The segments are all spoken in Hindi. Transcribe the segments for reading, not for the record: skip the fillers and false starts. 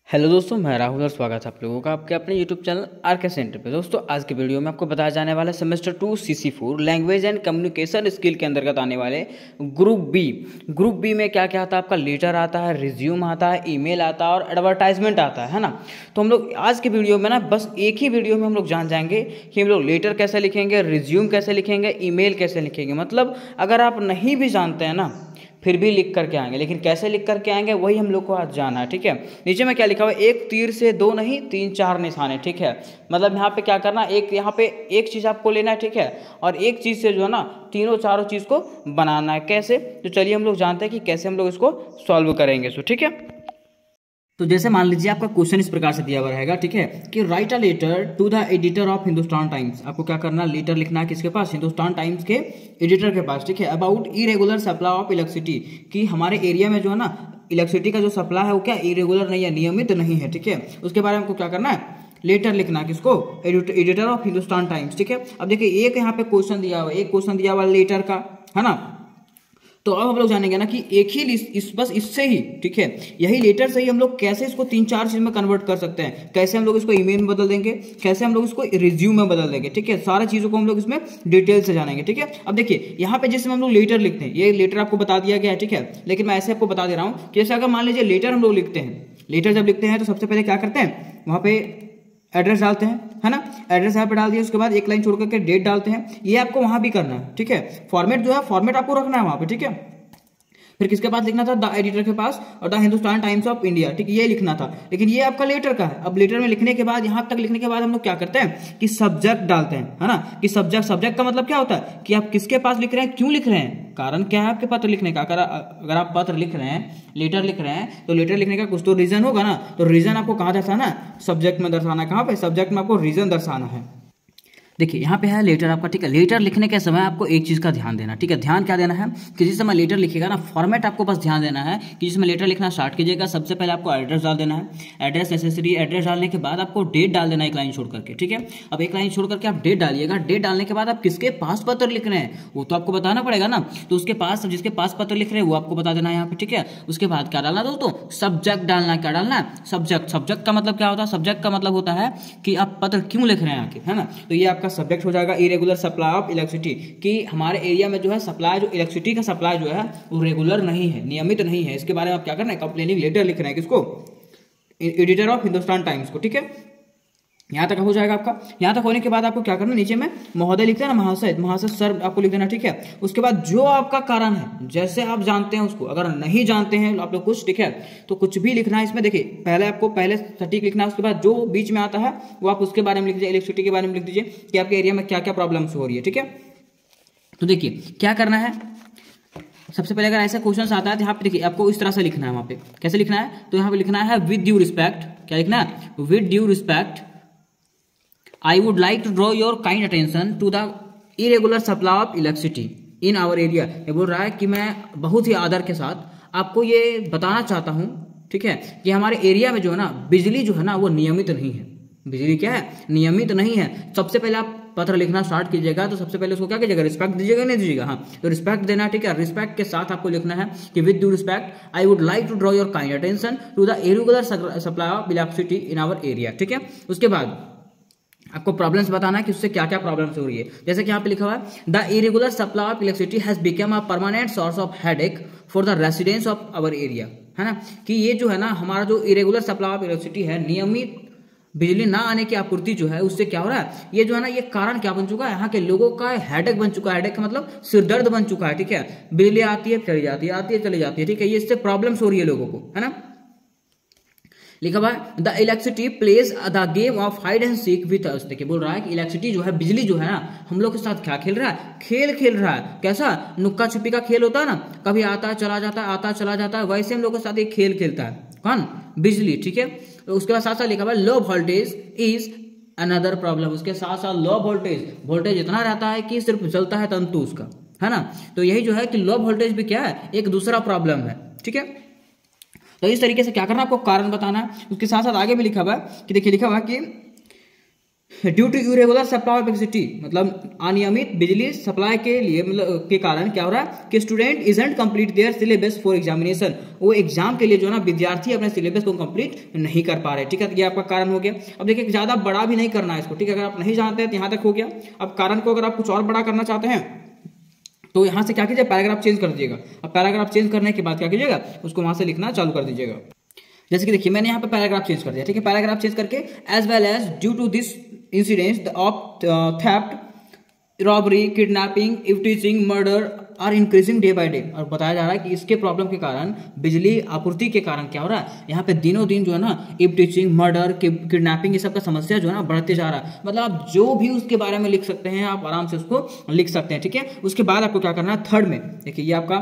हेलो दोस्तों, मैं राहुल और स्वागत है आप लोगों का आपके अपने यूट्यूब चैनल आरके सेंटर पे। दोस्तों आज के वीडियो में आपको बताया जाने वाला है semester 2 CC4 language and communication skill के अंतर्गत आने वाले ग्रुप बी में क्या क्या आता है। आपका लेटर आता है, रिज्यूम आता है, ईमेल आता है और एडवर्टाइजमेंट आता है ना। तो हम लोग आज के वीडियो में ना बस एक ही वीडियो में हम लोग जान जाएंगे कि हम लोग लेटर कैसे लिखेंगे, रिज्यूम कैसे लिखेंगे, ईमेल कैसे लिखेंगे। मतलब अगर आप नहीं भी जानते हैं ना फिर भी लिख करके आएंगे, लेकिन कैसे लिख करके आएंगे वही हम लोग को आज जाना है। ठीक है, नीचे में क्या लिखा हुआ है, एक तीर से दो नहीं 3-4 निशाने। ठीक है, मतलब यहाँ पे क्या करना, एक यहाँ पे एक चीज़ आपको लेना है। ठीक है, और एक चीज़ से जो है ना तीनों चारों चीज़ को बनाना है। कैसे, तो चलिए हम लोग जानते हैं कि कैसे हम लोग इसको सॉल्व करेंगे। सो ठीक है, तो जैसे मान लीजिए आपका क्वेश्चन इस प्रकार से दिया हुआ रहेगा। ठीक है, कि write a letter to the editor of Hindustan Times. आपको क्या करना है, लेटर लिखना है किसके पास, हिंदुस्तान टाइम्स के एडिटर के पास। ठीक है, about irregular supply of electricity, कि हमारे एरिया में जो है ना इलेक्ट्रिसिटी का जो सप्लाई है वो क्या इरेगुलर नहीं है, नियमित नहीं है। ठीक है, उसके बारे में आपको क्या करना है, लेटर लिखना है किसको, एडिटर ऑफ हिंदुस्तान टाइम्स। ठीक है, अब देखिए एक यहाँ पे क्वेश्चन दिया हुआ है, एक क्वेश्चन दिया हुआ लेटर का, है ना। तो अब हम लोग जानेंगे ना कि एक ही बस इससे ही, ठीक है, यही लेटर से ही हम लोग कैसे इसको 3-4 चीज में कन्वर्ट कर सकते हैं। कैसे हम लोग इसको ईमेल में बदल देंगे, कैसे हम लोग इसको रिज्यूम में बदल देंगे। ठीक है, सारी चीजों को हम लोग इसमें डिटेल से जानेंगे। ठीक है, अब देखिए यहाँ पे जैसे हम लोग लेटर लिखते हैं, ये लेटर आपको बता दिया गया है। ठीक है, लेकिन मैं ऐसे आपको बता दे रहा हूँ कि जैसे अगर मान लीजिए लेटर हम लोग लिखते हैं, लेटर जब लिखते हैं तो सबसे पहले क्या करते हैं, वहां पे एड्रेस डालते हैं, है ना। एड्रेस यहाँ पे डाल दिया, उसके बाद एक लाइन छोड़ करके डेट डालते हैं। ये आपको वहां भी करना है। ठीक है, फॉर्मेट जो है फॉर्मेट आपको रखना है वहां पे। ठीक है, फिर किसके पास लिखना था, द एडिटर के पास और the Hindustan Times of India. ठीक, ये लिखना था, लेकिन ये आपका लेटर का है। अब लेटर में लिखने के बाद, यहां तक लिखने के बाद हम लोग क्या करते हैं कि सब्जेक्ट डालते हैं, है ना। कि सब्जेक्ट का मतलब क्या होता है कि आप किसके पास लिख रहे हैं, क्यों लिख रहे हैं, कारण क्या है आपके पत्र लिखने का। अगर आप पत्र लिख रहे हैं, लेटर लिख रहे हैं, तो लेटर लिखने का कुछ तो रीजन होगा ना। तो रीजन आपको कहां दर्शाना है, सब्जेक्ट में दर्शाना है। कहां पे, सब्जेक्ट में आपको रीजन दर्शाना है। देखिए यहाँ पे है लेटर आपका। ठीक है, लेटर लिखने के समय आपको एक चीज़ का ध्यान देना। ठीक है, ध्यान क्या देना है कि जिस समय लेटर लिखेगा ना, फॉर्मेट आपको बस ध्यान देना है कि जिसमें लेटर लिखना स्टार्ट कीजिएगा, सबसे पहले आपको एड्रेस डाल देना है। एड्रेस नेसेसरी, एड्रेस डालने के बाद आपको डेट डाल देना है, एक लाइन छोड़ करके। ठीक है, अब एक लाइन छोड़ करके आप डेट डालिएगा। डेट डालने के बाद आप किसके पास पत्र लिख रहे हैं वो तो आपको बताना पड़ेगा ना। तो उसके पास, जिसके पास पत्र लिख रहे हैं वो आपको बता देना है यहाँ पे। ठीक है, उसके बाद क्या डालना दोस्तों, सब्जेक्ट डालना है। क्या डालना है, सब्जेक्ट। सब्जेक्ट का मतलब क्या होता है, सब्जेक्ट का मतलब होता है कि आप पत्र क्यों लिख रहे हैं आखिर, है ना। तो ये आपका सब्जेक्ट हो जाएगा, इरेगुलर सप्लाई ऑफ इलेक्ट्रिसिटी, कि हमारे एरिया में जो है सप्लाई, जो इलेक्ट्रिसिटी का सप्लाई जो है वो रेगुलर नहीं है, नियमित नहीं है। इसके बारे में आप क्या करना है, कंप्लेनिंग लेटर लिख रहे हैं किसको, एडिटर ऑफ हिंदुस्तान टाइम्स को। ठीक है, यहां तक हो जाएगा आपका। यहां तक होने के बाद आपको क्या करना, नीचे में महोदय लिखते हैं ना, महाशय सर आपको लिख देना। ठीक है, उसके बाद जो आपका कारण है, जैसे आप जानते हैं उसको, अगर नहीं जानते हैं आप लोग कुछ, ठीक है, तो कुछ भी लिखना है इसमें। देखिए पहले आपको पहले सटीक लिखना है, उसके बाद जो बीच में आता है वो आप उसके बारे में लिख दीजिए, इलेक्ट्रिसिटी के बारे में लिख दीजिए कि आपके एरिया में क्या क्या प्रॉब्लम्स हो रही है। ठीक है, तो देखिए क्या करना है, सबसे पहले अगर ऐसा क्वेश्चन आता है तो यहाँ पे देखिए आपको इस तरह से लिखना है। वहां पे कैसे लिखना है, तो यहाँ पे लिखना है विद ड्यू रिस्पेक्ट। क्या लिखना है, with due respect I would like to draw your kind attention to the irregular supply of electricity in our area। ये बोल रहा है कि मैं बहुत ही आदर के साथ आपको ये बताना चाहता हूँ, ठीक है, कि हमारे एरिया में जो है ना बिजली जो है ना वो नियमित नहीं है। बिजली क्या है, नियमित नहीं है। सबसे पहले आप पत्र लिखना स्टार्ट कीजिएगा तो सबसे पहले उसको क्या कीजिएगा, रिस्पेक्ट दीजिएगा, नहीं दीजिएगा, हाँ तो रिस्पेक्ट देना है। ठीक है, रिस्पेक्ट के साथ आपको लिखना है कि with due respect I would like to draw your kind attention to the irregular supply of electricity in our area. ठीक है, उसके बाद आपको प्रॉब्लम्स बताना है कि उससे क्या क्या प्रॉब्लम्स हो रही है। जैसे कि यहाँ पे लिखा हुआ है the irregular supply of electricity has become a permanent source of headache for the residents of our area, है ना। कि ये जो है ना हमारा जो इरेगुलर सप्लाई ऑफ इलेक्ट्रिसिटी है, नियमित बिजली ना आने की आपूर्ति जो है, उससे क्या हो रहा है, ये जो है ना ये कारण क्या बन चुका है, यहाँ के लोगों का हेडेक बन चुका है। हेडेक का मतलब सिरदर्द बन चुका है। ठीक है, बिजली आती है चली जाती है, आती है चली जाती है। ठीक है, ये इससे प्रॉब्लम्स हो रही है लोगों को, है ना। लिखा हुआ है the electricity plays the game of hide and seek with us. देखिए बोल रहा है कि इलेक्ट्रिसिटी जो है, बिजली जो है ना, हम लोग के साथ क्या खेल रहा है, खेल रहा है। कैसा, नुक्का छिपी का खेल होता है ना, कभी आता है चला जाता है, आता चला जाता है, वैसे हम लोग के साथ एक खेल खेलता है। कौन, बिजली। ठीक है, तो उसके बाद साथ साथ लिखा हुआ है low voltage is another problem. उसके साथ साथ लो वोल्टेज इतना रहता है कि सिर्फ जलता है तंतु उसका, है ना। तो यही जो है कि लो वोल्टेज भी क्या है, एक दूसरा प्रॉब्लम है। ठीक है, तो इस तरीके से क्या करना, आपको कारण बताना है। उसके साथ साथ आगे भी लिखा हुआ है कि देखिए लिखा हुआ है कि due to irregular supply of electricity, मतलब अनियमित बिजली सप्लाई के लिए मतलब के कारण क्या हो रहा है कि student isn't complete their syllabus for examination, वो एग्जाम के लिए जो है ना विद्यार्थी अपने सिलेबस को कंप्लीट नहीं कर पा रहे। ठीक है, ये आपका कारण हो गया। अब देखिए ज्यादा बड़ा भी नहीं करना है इसको। ठीक है, अगर आप नहीं जानते हैं तो यहाँ तक हो गया। अब कारण को अगर आप कुछ और बड़ा करना चाहते हैं तो यहाँ से क्या कीजिए, पैराग्राफ चेंज कर दीजिएगा। अब पैराग्राफ चेंज करने के बाद क्या कीजिएगा, उसको वहां से लिखना चालू कर दीजिएगा। जैसे कि देखिए मैंने यहाँ पे पैराग्राफ चेंज कर दिया। ठीक है, पैराग्राफ चेंज करके as well as due to this incident of theft, robbery, kidnapping, eve teasing, murder are increasing day by day. और बताया जा रहा है कि इसके प्रॉब्लम के कारण, बिजली आपूर्ति के कारण क्या हो रहा है, यहाँ पे दिनों दिन जो है ना इवटीजिंग, मर्डर, किडनैपिंग, ये सब का समस्या जो है ना बढ़ते जा रहा है। मतलब आप जो भी उसके बारे में लिख सकते हैं, आप आराम से उसको लिख सकते हैं। ठीक है, उसके बाद आपको क्या करना है, थर्ड में देखिए ये आपका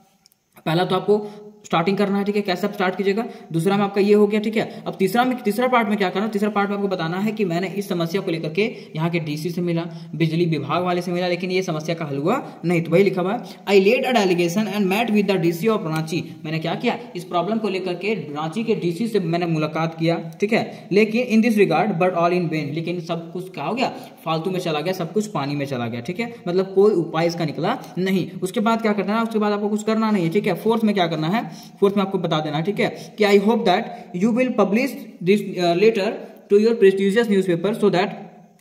पहला तो आपको स्टार्टिंग करना है। ठीक है, कैसे आप स्टार्ट कीजिएगा, दूसरा में आपका ये हो गया। ठीक है, अब तीसरा पार्ट में क्या करना है, तीसरा पार्ट में आपको बताना है कि मैंने इस समस्या को लेकर के यहाँ के डीसी से मिला, बिजली विभाग वाले से मिला, लेकिन ये समस्या का हल हुआ नहीं। तो वही लिखा हुआ है, I led a delegation and met with the DC of Ranchi. मैंने क्या किया, इस प्रॉब्लम को लेकर के रांची के डीसी से मैंने मुलाकात किया। ठीक है, लेकिन in this regard but all in vain, लेकिन सब कुछ क्या हो गया, फालतू में चला गया, सब कुछ पानी में चला गया। ठीक है, मतलब कोई उपाय इसका निकला नहीं। उसके बाद क्या करना है, उसके बाद आपको कुछ करना नहीं है। ठीक है, फोर्थ में क्या करना है, फोर्थ में आपको बता देना। ठीक है, कि I hope that you will publish this letter to your prestigious newspaper so that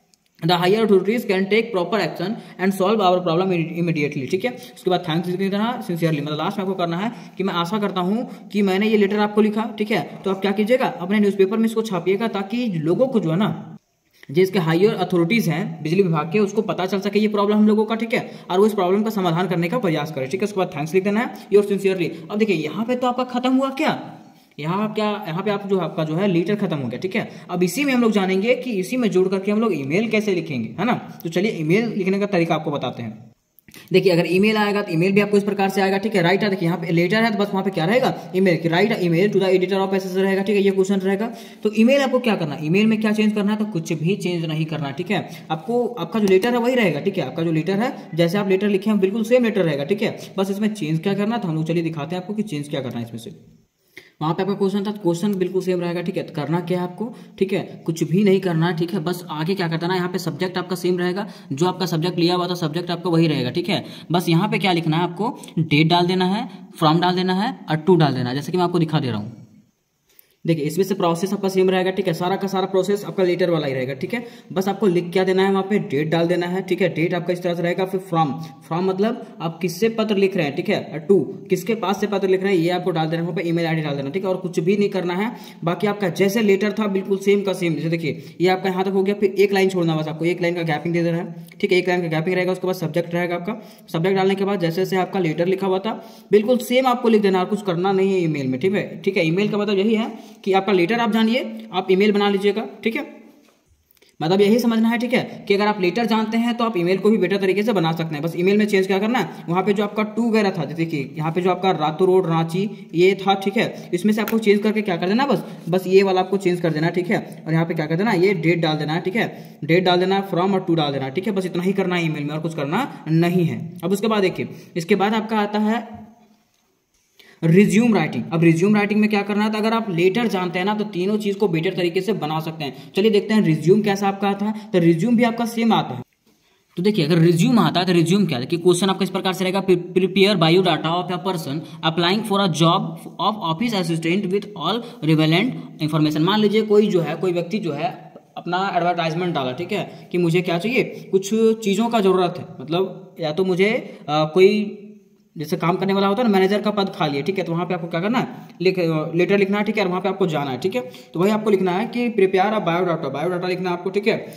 the higher authorities can take proper action and solve our problem immediately. ठीक है, उसके बाद थैंक्स लिख देना सिंसियरली, मतलब लास्ट में आपको करना है कि मैं आशा करता हूं कि मैंने ये लेटर आपको लिखा। ठीक है, तो आप क्या कीजिएगा, अपने न्यूज़पेपर में इसको छापिएगा ताकि लोगों को जो है ना, जिसके हायर अथॉरिटीज हैं बिजली विभाग के, उसको पता चल सके ये प्रॉब्लम हम लोगों का। ठीक है, और वो इस प्रॉब्लम का समाधान करने का प्रयास करे। ठीक है, उसके बाद थैंक्स लिख देना है, योर सिंसियरली। अब देखिए यहाँ पे तो आपका खत्म हुआ क्या, यहाँ पे आप जो आपका जो है लेटर खत्म हो गया। ठीक है, अब इसी में हम लोग जानेंगे कि इसी में जोड़ करके हम लोग ईमेल कैसे लिखेंगे, है ना। तो चलिए ईमेल लिखने का तरीका आपको बताते हैं। देखिए अगर ईमेल आएगा तो ईमेल भी आपको इस प्रकार से आएगा। ठीक है, राइट है, देखिए यहाँ पे लेटर है तो बस वहाँ पे क्या रहेगा, ईमेल की write email to the editor of SS रहेगा। ठीक है, ये क्वेश्चन रहेगा। तो ईमेल आपको क्या करना है, ईमेल में क्या चेंज करना है, तो कुछ भी चेंज नहीं करना। ठीक है, आपको आपका जो लेटर है वही रहेगा। ठीक है, आपका जो लेटर है जैसे आप लेटर लिखे हैं बिल्कुल सेम लेटर रहेगा। ठीक है, बस इसमें चेंज क्या करना, तो हम लोग चलिए दिखाते हैं आपको कि चेंज क्या करना है इसमें से। वहाँ पे आपका क्वेश्चन था, क्वेश्चन बिल्कुल सेम रहेगा। ठीक है, तो करना क्या है आपको, ठीक है, कुछ भी नहीं करना है। ठीक है, बस आगे क्या करना है, यहाँ पे सब्जेक्ट आपका सेम रहेगा, जो आपका सब्जेक्ट लिया हुआ था सब्जेक्ट आपका वही रहेगा। ठीक है, बस यहाँ पे क्या लिखना है, आपको डेट डाल देना है, फ्रॉम डाल देना है और टू डाल देना है, जैसे कि मैं आपको दिखा दे रहा हूँ। देखिए इसमें से प्रोसेस आपका सेम रहेगा। ठीक है, सारा का सारा प्रोसेस आपका लेटर वाला ही रहेगा। ठीक है, बस आपको लिख क्या देना है, वहाँ पे डेट डाल देना है। ठीक है, डेट आपका इस तरह से रहेगा। फिर फ्रॉम मतलब आप किससे पत्र लिख रहे हैं। ठीक है, टू किसके पास से पत्र लिख रहे हैं ये आपको डाल देना है, वहाँ पे ईमेल आईडी डाल देना। ठीक है, और कुछ भी नहीं करना है। बाकी आपका जैसे लेटर था बिल्कुल सेम का सेम। जैसे देखिए ये आपका यहाँ तक हो गया, फिर एक लाइन छोड़ना, बस आपको एक लाइन का गैपिंग दे देना है। ठीक है, एक लाइन का गैपिंग रहेगा, उसके बाद सब्जेक्ट रहेगा आपका। सब्जेक्ट डालने के बाद जैसे जैसे आपका लेटर लिखा हुआ था बिल्कुल सेम आपको लिख देना, और कुछ करना नहीं है ईमेल में। ठीक है, ईमेल का मतलब यही है कि आपका लेटर आप जानिए, आप ईमेल बना लीजिएगा। ठीक है, मतलब यही समझना है। ठीक है, कि अगर आप लेटर जानते हैं तो आप ईमेल को भी बेटर तरीके से बना सकते हैं। बस ईमेल में चेंज क्या करना है, वहाँ पे जो आपका टू वगैरह था, देखिए यहाँ पे जो आपका रातू रोड रांची ये था। ठीक है, इसमें से आपको चेंज करके क्या कर देना, बस ये वाला आपको चेंज कर देना। ठीक है, और यहाँ पे क्या कर देना, ये डेट डाल देना है। ठीक है, डेट डाल देना है, फ्रॉम और टू डाल देना है। ठीक है, बस इतना ही करना है ईमेल में, और कुछ करना नहीं है। अब उसके बाद देखिए, इसके बाद आपका आता है रिज्यूम राइटिंग। अब रिज्यूम राइटिंग में क्या करना है, तो अगर आप लेटर जानते हैं ना तो तीनों चीज को बेटर तरीके से बना सकते हैं। चलिए देखते हैं रिज्यूम कैसा आपका आता है। तो रिज्यूम भी आपका सेम आता है। तो देखिए अगर रिज्यूम आता है तो रिज्यूम क्या है कि क्वेश्चन आपका इस प्रकार से रहेगा, prepare biodata of a person applying for a job of office assistant with all relevant information. मान लीजिए कोई व्यक्ति जो है अपना एडवर्टाइजमेंट डाला। ठीक है, कि मुझे क्या चाहिए, कुछ चीज़ों का जरूरत है, मतलब या तो मुझे कोई जैसे काम करने वाला होता है ना, मैनेजर का पद खाली है। ठीक है, तो वहाँ पे आपको क्या करना है, लेटर लिखना है। ठीक है, और वहाँ पे आपको जाना है। ठीक है, तो वही आपको लिखना है कि प्रिपेयर अ बायोडाटा लिखना है आपको। ठीक है,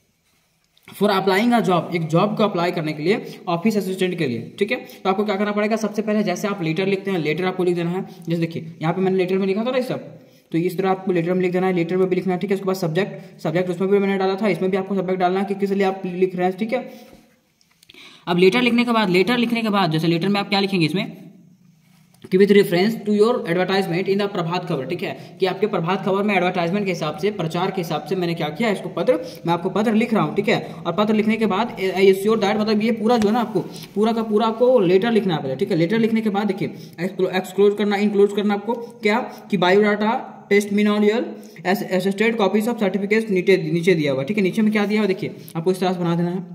फॉर अप्लाइंग अ जॉब, एक जॉब को अप्लाई करने के लिए ऑफिस असिस्टेंट के लिए। ठीक है, तो आपको क्या करना पड़ेगा, सबसे पहले जैसे आप लेटर लिखते हैं लेटर आपको लिख देना है। जैसे देखिए यहाँ पे मैंने लेटर में लिखा था ना सब, तो इस तरह आपको लेटर में लिख देना है, लेटर में भी लिखना है। ठीक है, उसके बाद सब्जेक्ट उसमें भी मैंने डाला था, इसमें भी आपको सब्जेक्ट डालना है कि किस लिए आप लिख रहे हैं। ठीक है, अब लेटर लिखने के बाद जैसे लेटर में आप क्या लिखेंगे इसमें कि with reference to your advertisement in the Prabhat Khabar. ठीक है, कि आपके प्रभात खबर में एडवर्टाइजमेंट के हिसाब से, प्रचार के हिसाब से मैंने क्या किया, इसको मैं आपको पत्र लिख रहा हूँ। ठीक है, और पत्र लिखने के बाद आई एश्योर दैट, मतलब ये पूरा जो है ना आपको पूरा का पूरा आपको लेटर लिखना पड़ेगा। ठीक है, लेटर लिखने के बाद देखिए एक्सक्लोज करना, इंक्लूड करना आपको क्या कि biodata testimonial assisted copies of certificates नीचे दिया हुआ, ठीक है। नीचे में क्या दिया हुआ देखिए, आपको इस तरह से बना देना है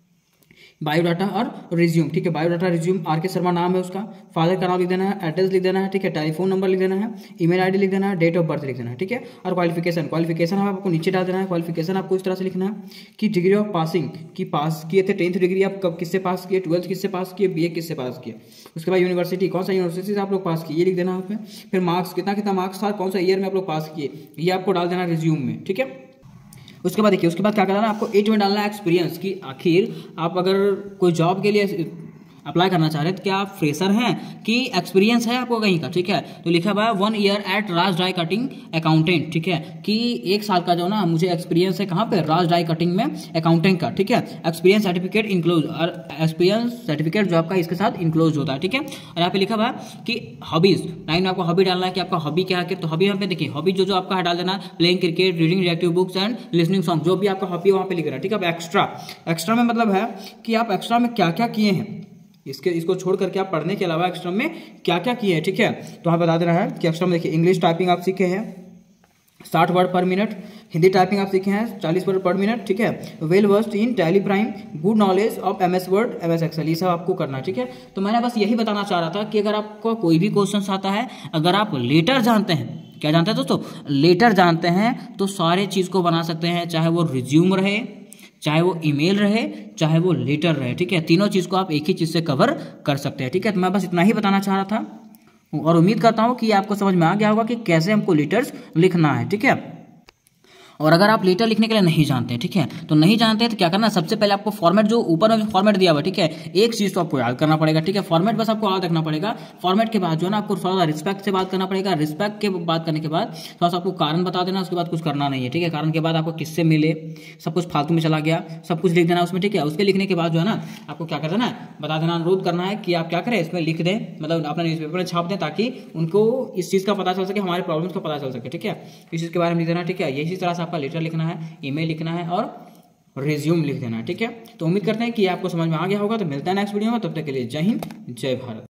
बायोडाटा और रिज्यूम, ठीक है। बायोडाटा रिज्यूम, आर के शर्मा नाम है उसका, फादर का नाम लिख देना है, एड्रेस लिख देना है, ठीक है, टेलीफोन नंबर लिख देना है, ईमेल आईडी लिख देना है, डेट ऑफ बर्थ लिख देना है, ठीक है। और क्वालिफिकेशन आपको नीचे डाल देना है। क्वालिफिकेशन आपको इस तरह से लिखना है कि डिग्री ऑफ पासिंग की पास किए थे, 10th डिग्री आप कब किससे पास किए, 12th किससे पास किए, BA किससे पास किए। उसके बाद यूनिवर्सिटी, कौन सा यूनिवर्सिटी से आप लोग पास किए ये लिख देना है आप। फिर मार्क्स, कितना मार्क्स था, कौन सा ईयर में आप लोग पास किए, ये आपको डाल देना रिज्यूम में, ठीक है। उसके बाद देखिए, उसके बाद क्या करना है आपको 8 में डालना है एक्सपीरियंस की। आखिर आप अगर कोई जॉब के लिए अप्लाई करना चाह रहे हैं तो क्या आप फ्रेशर हैं कि एक्सपीरियंस है आपको कहीं का, ठीक है। तो लिखा हुआ है 1 year at Raj die cutting accountant, ठीक है, कि 1 साल का जो ना मुझे एक्सपीरियंस है कहाँ पे, राज डाई कटिंग में अकाउंटेंट का, ठीक है। एक्सपीरियंस सर्टिफिकेट इंक्लोज, और एक्सपीरियंस सर्टिफिकेट जो आपका इसके साथ इंक्लोज होता है, ठीक है। और यहाँ पे लिखा हुआ है कि हॉबीज, 9 में आपको हॉबी डालना है कि आपका हॉबी क्या है। तो हॉबी यहाँ पे देखिए, हॉबी जो आपका है डाल देना, playing cricket, reading relative books and listening song, जो भी आपका हॉबी है वहाँ पे लिख रहा है, ठीक है। अब एक्स्ट्रा में मतलब है कि आप एक्स्ट्रा में क्या क्या किए हैं, इसको छोड़ करके आप पढ़ने के अलावा एक्स्ट्रा में क्या क्या किए हैं, ठीक है। तो वहाँ बता देना है कि एक्स्ट्रा में देखिए, इंग्लिश टाइपिंग आप सीखे हैं 60 वर्ड पर मिनट, हिंदी टाइपिंग आप सीखे हैं 40 वर्ड पर मिनट, ठीक है। Well versed in Tally Prime, good knowledge of MS word, MS excel, ये सब आपको करना है, ठीक है। तो मैंने बस यही बताना चाह रहा था कि अगर आपको कोई भी क्वेश्चन आता है, अगर आप लेटर जानते हैं, क्या जानते हैं दोस्तों, लेटर जानते हैं, तो सारे चीज़ को बना सकते हैं, चाहे वो रिज्यूम रहे, चाहे वो ईमेल रहे, चाहे वो लेटर रहे, ठीक है। तीनों चीज़ को आप एक ही चीज़ से कवर कर सकते हैं, ठीक है। तो मैं बस इतना ही बताना चाह रहा था और उम्मीद करता हूँ कि आपको समझ में आ गया होगा कि कैसे हमको लेटर्स लिखना है, ठीक है। और अगर आप लेटर लिखने के लिए नहीं जानते हैं, ठीक है, तो नहीं जानते हैं तो क्या करना, सबसे पहले आपको फॉर्मेट, जो ऊपर में फॉर्मेट दिया हुआ है, ठीक है, एक चीज़ तो आपको याद करना पड़ेगा, ठीक है। फॉर्मेट बस आपको याद रखना पड़ेगा। फॉर्मेट के बाद जो है ना आपको थोड़ा सा रिस्पेक्ट से बात करना पड़ेगा। रिस्पेक्ट के बात करने के बाद थोड़ा सा आपको कारण बता देना, उसके बाद कुछ करना नहीं है, ठीक है। कारण के बाद आपको किससे मिले, सब कुछ फालतू में चला गया, सब कुछ लिख देना उसमें, ठीक है। उसके लिखने के बाद जो है ना आपको क्या कर देना है, बता देना, अनुरोध करना है कि आप क्या करें, इसमें लिख दें, मतलब अपने न्यूज़पेपर में छाप दें, ताकि उनको इस चीज़ का पता चल सके, हमारे प्रॉब्लम्स का पता चल सके, ठीक है। इस चीज़ के बारे में लिख देना, ठीक है। इसी तरह से आपका लेटर लिखना है, ईमेल लिखना है और रिज्यूम लिख देना है, ठीक है। तो उम्मीद करते हैं कि आपको समझ में आ गया होगा। तो मिलता है नेक्स्ट वीडियो में, तब तक के लिए जय हिंद, जय भारत।